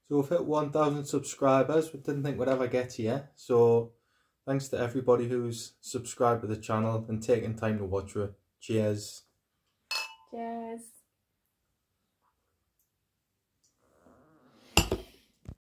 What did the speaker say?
So we've hit 1,000 subscribers. We didn't think we'd ever get here. So thanks to everybody who's subscribed to the channel and taken time to watch it. Cheers. Cheers.